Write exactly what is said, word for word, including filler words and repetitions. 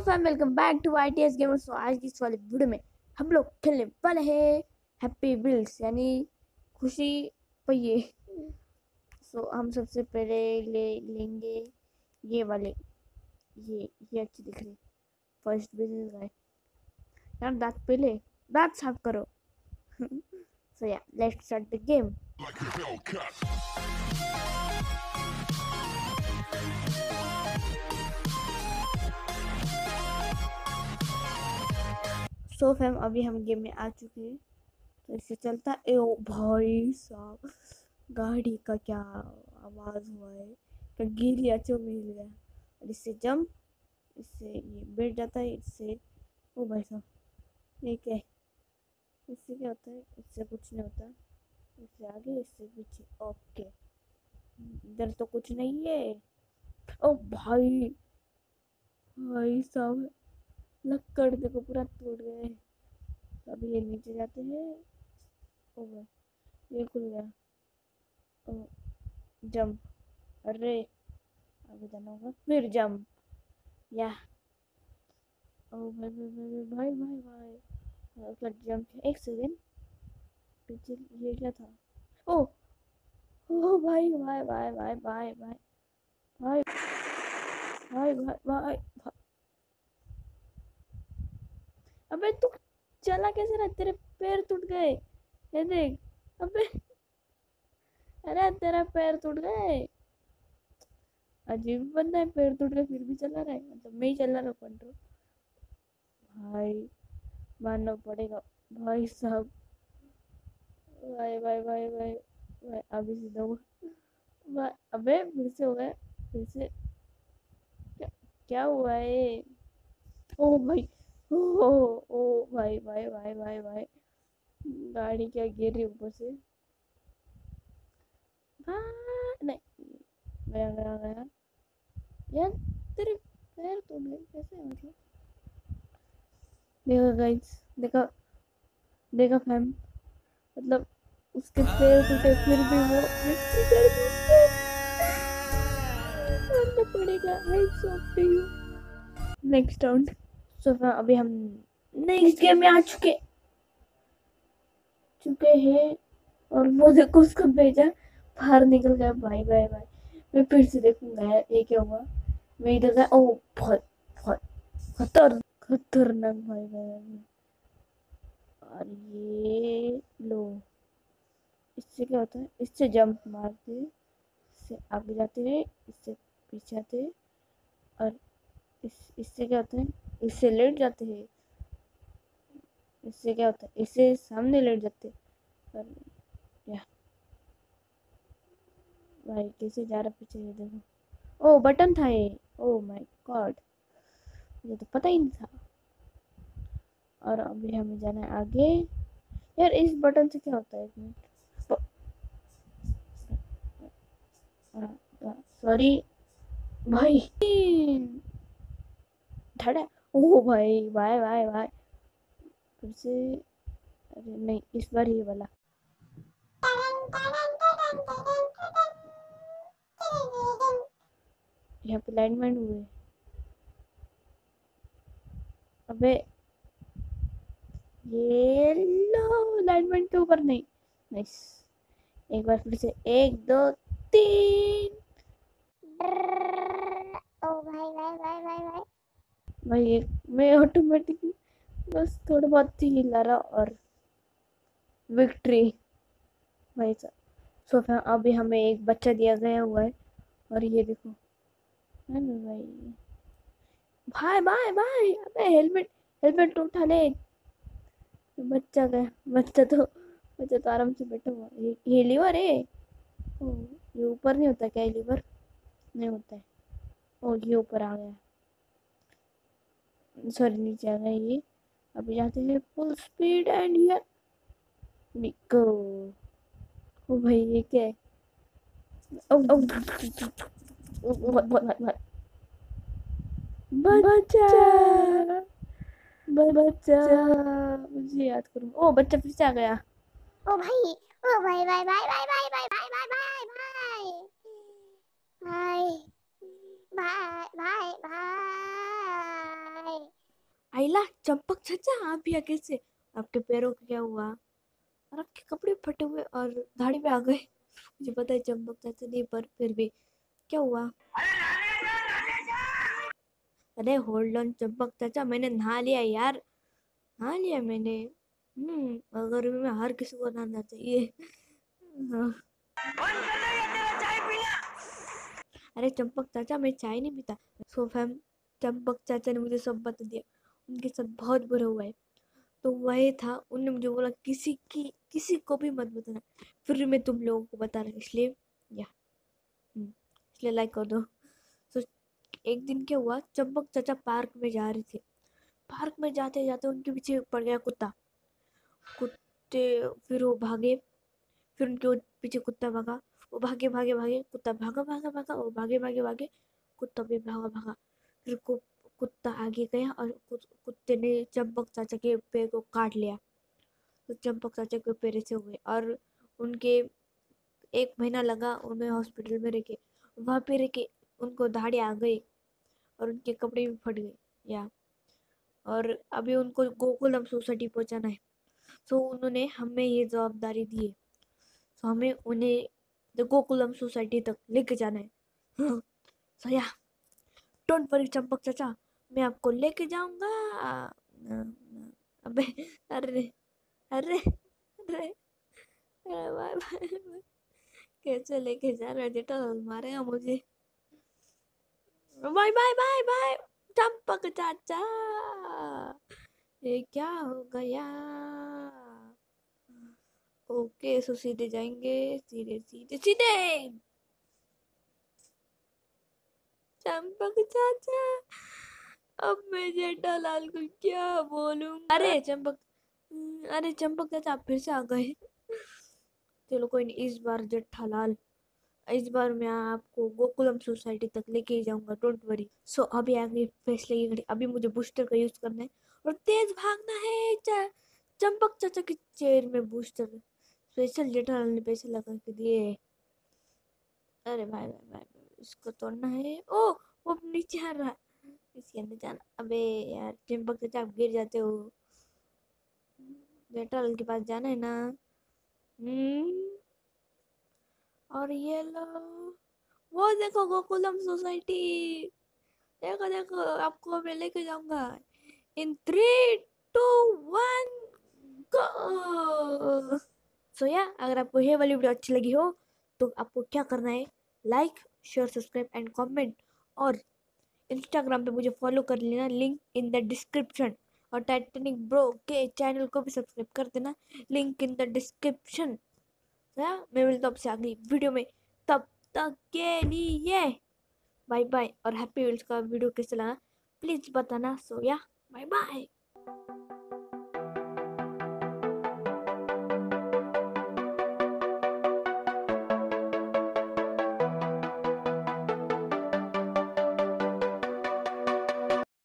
Fam welcome back to I T S gamers. तो आज की इस वाले वीडियो में हम लोग खेलने वाले हैं हैप्पी व्हील्स यानी खुशी पहिए। सो हम सबसे पहले ले लेंगे ये वाले, ये ये अच्छी दिख रही। फर्स्ट बिजनेस गाय यार, दांत पहले दांत साफ करो। So yeah let's start the game. So fam अभी हम गेम में आ चुके हैं, तो इससे चलता है। ओ भाई साहब, गाड़ी का क्या आवाज हुआ है, क्या गिर गया, चो मिल गया। और इससे जंप, इससे ये बैठ जाता है, इससे ओ भाई साहब ये क्या है, इससे क्या होता है? इससे कुछ नहीं होता, इससे आगे इससे पीछे। ओके, इधर तो कुछ नहीं है। ओ भाई भाई साहब, लक्कड़ देखो पूरा टूट गए। अभी ये नीचे जाते हैं। ओ भाई ये खुल गया। ओ जंप, अरे आगे जाना होगा, फिर जंप या ओ भाई भाई भाई भाई भाई भाई क्या जंप। एक सेकेंड, पीछे ये क्या था? ओ ओ भाई भाई भाई भाई भाई भाई भाई भाई भाई भाई भाई। अबे तू चला कैसे रहा? तेरे पैर टूट गए, ये देख। अबे अरे तेरा पैर टूट गए। अजीब बंदा है, पैर टूट गए फिर भी चला रहा है, मतलब मैं ही चला रहा हूँ कंट्रोल। भाई मानना पड़ेगा भाई साहब। भाई भाई भाई भाई भाई अभी सीधा हुआ। अबे फिर से हो गया, फिर से क्या, क्या हुआ है? ओ भाई, ओ ओ भाई भाई भाई भाई भाई, गाड़ी क्या गिर रही ऊपर से। हाँ नहीं, गया गया गया यार, तेरे पैर टूट गए कैसे? मतलब देखा गाइस, देखा देखा फैम, मतलब उसके पैर टूटे फिर भी वो मिट्टी कर दी उसने। मानना पड़ेगा, hats off to you. Next round. So अभी हम नेक्स्ट गेम में आ चुके चुके हैं, और वो देखो उसको भेजा, बाहर निकल गया। भाई भाई भाई मैं फिर से देखूंगा यार ये क्या हुआ। मैं इधर गया, ओ बहुत बहुत खतर खतरनाक भाई भाई भाई। और ये लो, इससे क्या होता है? इससे जंप मारते, इससे आगे जाते हैं, इससे पीछे आते हैं, और इस इससे क्या होता है? इससे लेट जाते हैं, इससे क्या होता है? इससे सामने लेट जाते हैं। और या भाई कैसे जा रहा पीछे, ये देखो। ओ बटन था ये, ओ माय गॉड, मुझे तो पता ही नहीं था। और अभी हमें जाना है आगे। यार इस बटन से क्या होता है? एक मिनट, सॉरी भाई। धड़ा, ओ भाई भाई भाई भाई फिर से। अरे नहीं, इस बार ये वाला। यहाँ पे लाइनमैन हुए। अबे ये लो, लाइनमैन के ऊपर नहीं। नाइस, एक बार फिर से, एक दो तीन। ओ भाई भाई भाई भाई भाई भाई एक मैं ऑटोमेटिकली बस थोड़ा बहुत ही हिला रहा और विक्ट्री भाई साहब। सो फिर अभी हमें एक बच्चा दिया गया हुआ है, और ये देखो है ना भाई। भाई भाई भाई अबे हेलमेट, हेलमेट तो उठा ले। बच्चा गया, बच्चा तो बच्चा तो आराम से बैठा हुआ। ये, ये लीवर है। ओ ये ऊपर नहीं होता क्या? ये लीवर नहीं होता है। ओ ये ऊपर आ गया, सॉरी नीचे आ गया ये। अभी जाते हैं full speed and here we go. ओ भाई ये क्या है? ओ ओ बच्चा बच्चा, मुझे याद करूँ। ओ बच्चा फिर से आ गया। ओ भाई, ओ भाई भाई भाई भाई भाई भाई भाई भाई भाई भाई भाई भाई भाई भाई आइला चंपक चाचा, आप यहाँ कैसे? आपके पैरों को क्या हुआ? और आपके कपड़े फटे हुए और दाढ़ी पे आ गए। मुझे पता है चंपक चाचा नहीं, पर फिर भी क्या हुआ? अरे होल्ड ऑन चंपक चाचा, मैंने नहा लिया यार, नहा लिया मैंने। हम्म अगर में हर किसी को नहाना चाहिए। हाँ। अरे चंपक चाचा, मैं चाय नहीं पीता। सो फैम, चंपक चाचा ने मुझे सब बता दिया, उनके साथ बहुत बुरा हुआ है। तो वही था, उन्होंने मुझे बोला किसी की किसी को भी मत बताना। फिर मैं तुम लोगों को बता रहा, इसलिए या हम्म, इसलिए लाइक कर दो। तो एक दिन क्या हुआ, चंपक चाचा पार्क में जा रहे थे। पार्क में जाते जाते उनके पीछे पड़ गया कुत्ता। कुत्ते फिर वो भागे, फिर उनके पीछे कुत्ता भागा। वो भागे भागे भागे, कुत्ता भागा भागा भागा, वो भागे भागे भागे, कुत्ता भी भागा भागा। फिर कु, कुत्ता आगे गया और कुत, कुत्ते ने चंपक चाचा के पैर को काट लिया। तो चंपक चाचा के पैर से हो गए और उनके एक महीना लगा उन्हें हॉस्पिटल में रखे। वहाँ पे रह के उनको दाढ़ी आ गई और उनके कपड़े भी फट गए या और अभी उनको गोकुलम सोसाइटी पहुंचाना है। तो उन्होंने हमें ये जवाबदारी दी है। तो हमें उन्हें गोकुलम सोसाइटी तक लेके जाना है। सो या डोंट वरी चंपक चाचा, मैं आपको लेके जाऊंगा। अबे अरे अरे अरे बाय बाय। कैसे लेके जा रहा है जेठा, मारेगा मुझे। Bye bye bye bye Champak चाचा, ये क्या हो गया? ओके सो सीधे जाएंगे, सीधे सीधे सीधे। चंपक चाचा, अब मैं जेठालाल को क्या बोलूंगा? अरे चंपक अरे चंपक चाचा, आप फिर से आ गए। चलो कोई नहीं, इस बार जेठालाल, इस बार मैं आपको गोकुलम सोसाइटी तक लेके ही जाऊंगा, डोंट वरी। सो अभी आ गई फैसले की घड़ी। अभी मुझे बूस्टर का यूज करना है और तेज भागना है। च- चंपक चाचा की चेयर में बूस्टर स्पेशल जेठालाल ने पैसे लगा के दिए। अरे भाई भाई भाई भाई, इसको तोड़ना है। ओ वो नीचे आ रहा है, इसके अंदर जाना। अबे यार चंपक चाचा, आप गिर जाते हो। जेठालाल के पास जाना है ना। हम्म और ये लो, वो देखो गोकुलम सोसाइटी, देखो देखो, आपको मैं लेके जाऊंगा। In three two one go. So yeah अगर आपको ये वाली वीडियो अच्छी लगी हो तो आपको क्या करना है, like share subscribe and comment. और इंस्टाग्राम पे मुझे फॉलो कर लेना, लिंक इन द डिस्क्रिप्शन। और टाइटैनिक ब्रो के चैनल को भी सब्सक्राइब कर देना, लिंक इन द डिस्क्रिप्शन। मैं मिलता हूँ आपसे अगली वीडियो में, तब तक के लिए बाय बाय। और हैप्पी व्हील्स का वीडियो कैसे लगा प्लीज बताना। सो या बाय बाय।